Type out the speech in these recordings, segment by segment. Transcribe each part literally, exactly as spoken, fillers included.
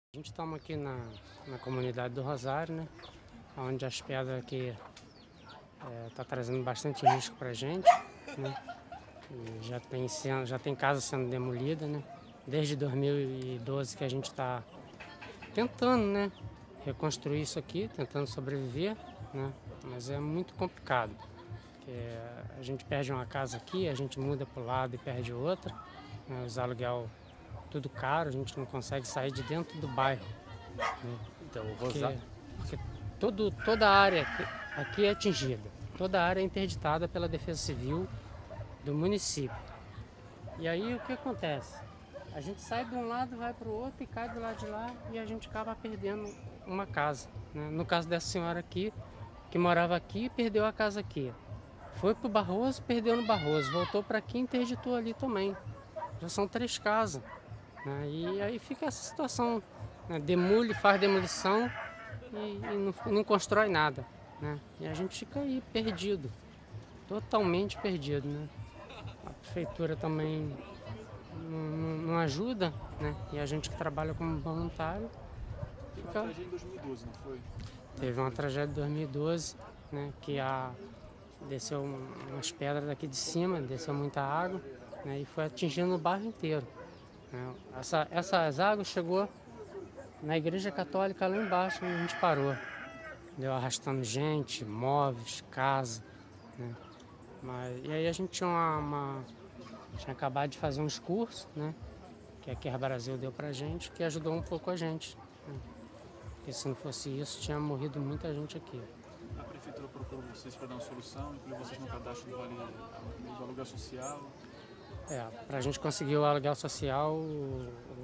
A gente estamos aqui na, na comunidade do Rosário, né? Onde as pedras aqui está é, trazendo bastante risco para a gente, né? E já tem, já tem casa sendo demolida, né? Desde dois mil e doze que a gente está tentando, né? Reconstruir isso aqui, tentando sobreviver, né? Mas é muito complicado. Porque a gente perde uma casa aqui, a gente muda para o lado e perde outra, né? Os aluguel tudo caro, a gente não consegue sair de dentro do bairro. Né? Então, o Porque, Rosário... porque todo, toda a área aqui é atingida, toda a área é interditada pela Defesa Civil do município. E aí o que acontece? A gente sai de um lado, vai para o outro e cai do lado de lá e a gente acaba perdendo uma casa. Né? No caso dessa senhora aqui, que morava aqui, perdeu a casa aqui. Foi para o Barroso, perdeu no Barroso. Voltou para aqui e interditou ali também. Já são três casas. Né? E aí fica essa situação, né? Demole, faz demolição e, e não, não constrói nada. Né? E a gente fica aí perdido, totalmente perdido. Né? A prefeitura também não, não, não ajuda, né? E a gente que trabalha como voluntário... Teve uma tragédia em dois mil e doze, não foi? Teve uma tragédia em dois mil e doze, né? Que a, desceu umas pedras daqui de cima, desceu muita água, né? E foi atingindo o bairro inteiro. Essa, essas águas chegou na igreja católica lá embaixo, onde a gente parou. Deu arrastando gente, móveis, casa. Né? Mas, e aí a gente tinha uma, uma... tinha acabado de fazer uns cursos, né? Que a Care Brasil deu pra gente, que ajudou um pouco a gente. Né? Porque se não fosse isso, tinha morrido muita gente aqui. A prefeitura procurou vocês para dar uma solução, incluiu vocês no cadastro do, vale, do aluguel social? É, para a gente conseguir o aluguel social, o,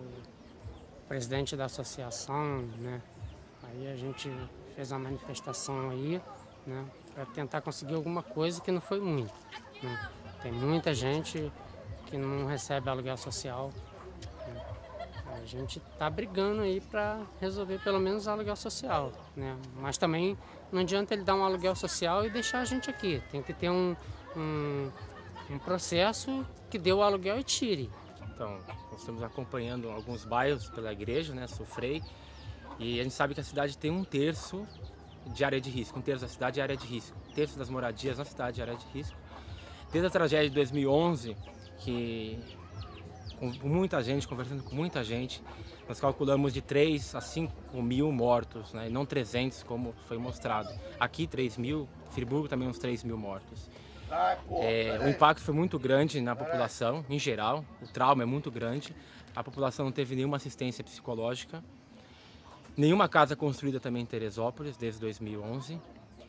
o presidente da associação, né? Aí a gente fez uma manifestação aí, né? Para tentar conseguir alguma coisa que não foi muito. Né? Tem muita gente que não recebe aluguel social. Né? A gente tá brigando aí para resolver pelo menos o aluguel social, né? Mas também não adianta ele dar um aluguel social e deixar a gente aqui. Tem que ter um, um um processo que dê o aluguel e tire. Então, nós estamos acompanhando alguns bairros pela igreja, né, Sofrei, e a gente sabe que a cidade tem um terço de área de risco, um terço da cidade é área de risco, um terço das moradias na cidade é área de risco. Desde a tragédia de dois mil e onze, que com muita gente, conversando com muita gente, nós calculamos de três a cinco mil mortos, né, e não trezentos como foi mostrado. Aqui três mil, Friburgo também uns três mil mortos. É, o impacto foi muito grande na população, em geral, o trauma é muito grande, a população não teve nenhuma assistência psicológica, nenhuma casa construída também em Teresópolis desde dois mil e onze.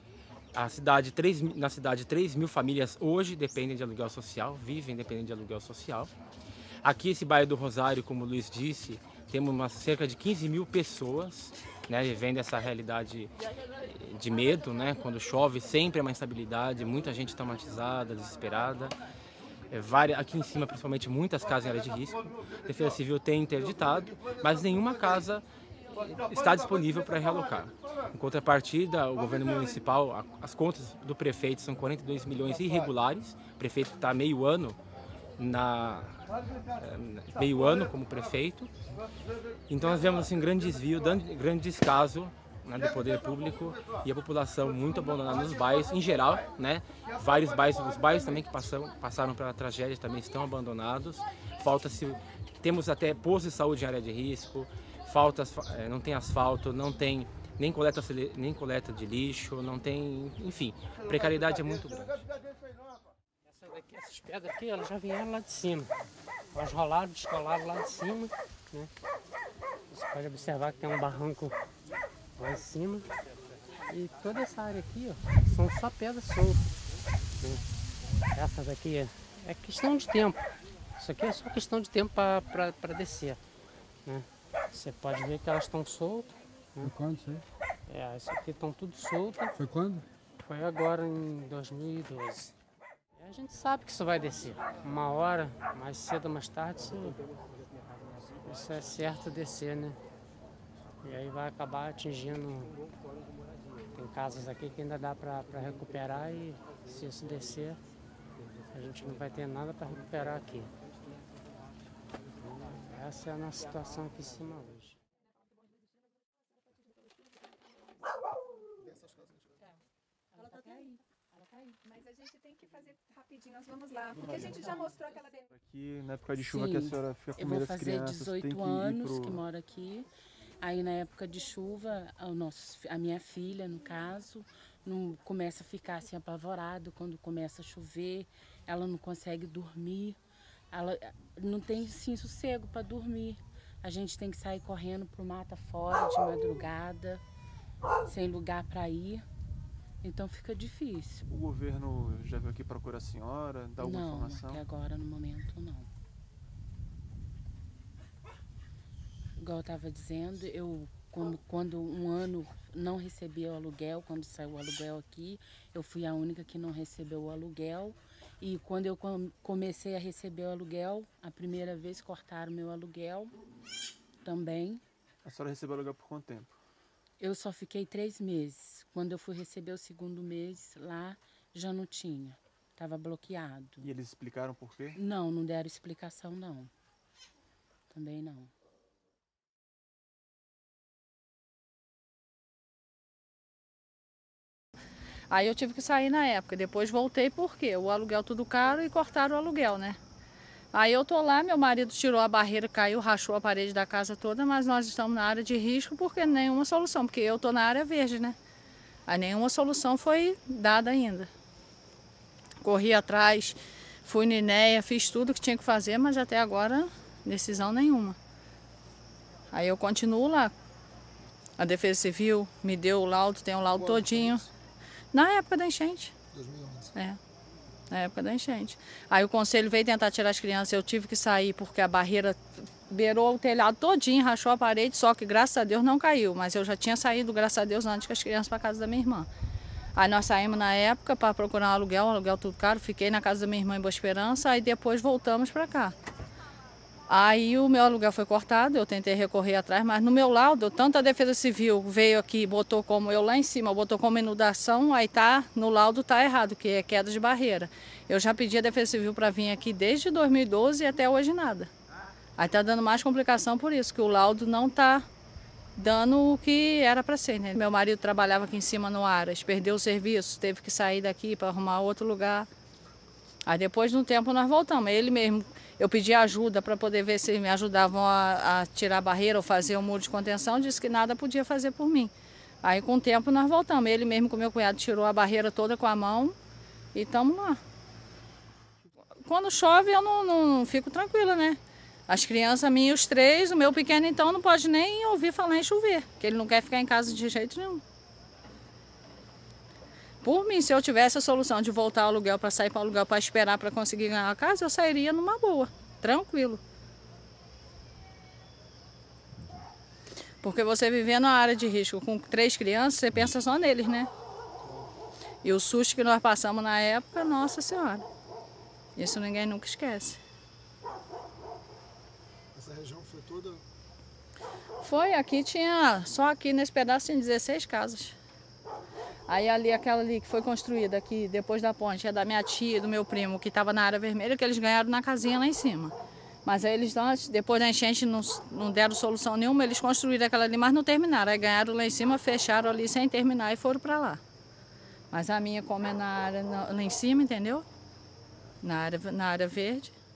A cidade, três, na cidade, três mil famílias hoje dependem de aluguel social, vivem dependendo de aluguel social. Aqui, esse bairro do Rosário, como o Luiz disse, temos uma, cerca de quinze mil pessoas, né, vivendo essa realidade de medo, né? Quando chove sempre é uma instabilidade, muita gente traumatizada, desesperada. É, várias, aqui em cima, principalmente, muitas casas em área de risco. A Defesa Civil tem interditado, mas nenhuma casa está disponível para realocar. Em contrapartida, o governo municipal, as contas do prefeito são quarenta e dois milhões irregulares. O prefeito está meio ano na meio ano como prefeito. Então nós vemos assim um grande desvio, grande descaso, né, do poder público e a população muito abandonada nos bairros em geral, né? Vários bairros, os bairros também que passam, passaram pela tragédia também estão abandonados. Falta-se, temos até postos de saúde em área de risco, falta, não tem asfalto, não tem nem coleta, nem coleta de lixo, não tem, enfim, a precariedade é muito grande. Essa daqui, essas pedras aqui, elas já vieram lá de cima. Elas rolaram, descolaram lá de cima, né? Você pode observar que tem um barranco lá em cima. E toda essa área aqui, ó, são só pedras soltas. Né? Essa daqui é, é questão de tempo. Isso aqui é só questão de tempo para descer. Né? Você pode ver que elas estão soltas. Né? Foi quando isso aí? É, isso aqui estão tudo soltas. Foi quando? Foi agora em dois mil e doze. A gente sabe que isso vai descer. Uma hora, mais cedo ou mais tarde, isso, isso é certo descer, né? E aí vai acabar atingindo... Tem casas aqui que ainda dá para recuperar e se isso descer, a gente não vai ter nada para recuperar aqui. Essa é a nossa situação aqui em cima hoje. a gente tem que fazer rapidinho, nós vamos lá, porque a gente já mostrou aquela... Aqui, na época de chuva, Sim, que a senhora fica com eu medo vou das fazer crianças, tem que dezoito ir anos pro... que moro aqui. Aí na época de chuva, o nosso, a minha filha, no caso, não começa a ficar assim apavorada quando começa a chover, ela não consegue dormir, ela não tem assim, sossego para dormir. A gente tem que sair correndo pro mato fora de madrugada, sem lugar para ir. Então fica difícil. O governo já veio aqui procurar a senhora, dar alguma não, informação? até agora no momento não. Igual eu estava dizendo, eu quando, quando um ano não recebi o aluguel, quando saiu o aluguel aqui, eu fui a única que não recebeu o aluguel. E quando eu comecei a receber o aluguel, a primeira vez cortaram meu aluguel também. A senhora recebeu o aluguel por quanto tempo? Eu só fiquei três meses. Quando eu fui receber o segundo mês, lá já não tinha. Estava bloqueado. E eles explicaram por quê? Não, não deram explicação não. Também não. Aí eu tive que sair na época, depois voltei porque o aluguel tudo caro e cortaram o aluguel, né? Aí eu tô lá, meu marido tirou a barreira, caiu, rachou a parede da casa toda, mas nós estamos na área de risco porque nenhuma solução, porque eu tô na área verde, né? Aí nenhuma solução foi dada ainda. Corri atrás, fui no INEA, fiz tudo que tinha que fazer, mas até agora decisão nenhuma. Aí eu continuo lá. A Defesa Civil me deu o laudo, tem o laudo todinho. Na época da enchente. dois mil e onze. É, na época da enchente. Aí o conselho veio tentar tirar as crianças, eu tive que sair porque a barreira beirou o telhado todinho, rachou a parede, só que graças a Deus não caiu. Mas eu já tinha saído, graças a Deus, antes com as crianças para casa da minha irmã. Aí nós saímos na época para procurar um aluguel, um aluguel tudo caro, fiquei na casa da minha irmã em Boa Esperança, aí depois voltamos para cá. Aí o meu aluguel foi cortado, eu tentei recorrer atrás, mas no meu laudo, tanto a Defesa Civil veio aqui, botou como eu lá em cima, botou como inundação, aí tá, no laudo tá errado, que é queda de barreira. Eu já pedi a Defesa Civil para vir aqui desde dois mil e doze e até hoje nada. Aí tá dando mais complicação por isso, que o laudo não tá dando o que era para ser, né? Meu marido trabalhava aqui em cima no Aras, perdeu o serviço, teve que sair daqui para arrumar outro lugar. Aí depois de um tempo nós voltamos, ele mesmo. Eu pedi ajuda para poder ver se me ajudavam a, a tirar a barreira ou fazer um muro de contenção, disse que nada podia fazer por mim. Aí com o tempo nós voltamos, ele mesmo com meu cunhado tirou a barreira toda com a mão e estamos lá. Quando chove eu não, não, não fico tranquila, né? As crianças minhas, os três, o meu pequeno então não pode nem ouvir falar em chover, porque ele não quer ficar em casa de jeito nenhum. Por mim, se eu tivesse a solução de voltar ao aluguel para sair para o aluguel para esperar para conseguir ganhar a casa, eu sairia numa boa, tranquilo. Porque você viver numa área de risco com três crianças, você pensa só neles, né? E o susto que nós passamos na época, nossa senhora, isso ninguém nunca esquece. Essa região foi toda... Foi, aqui tinha, só aqui nesse pedaço tinha dezesseis casas. Aí ali, aquela ali que foi construída aqui depois da ponte, é da minha tia e do meu primo, que estava na área vermelha, que eles ganharam na casinha lá em cima. Mas aí eles, depois da enchente, não, não deram solução nenhuma, eles construíram aquela ali, mas não terminaram. Aí ganharam lá em cima, fecharam ali sem terminar e foram para lá. Mas a minha, como é na área, lá em cima, entendeu? Na área, na área verde.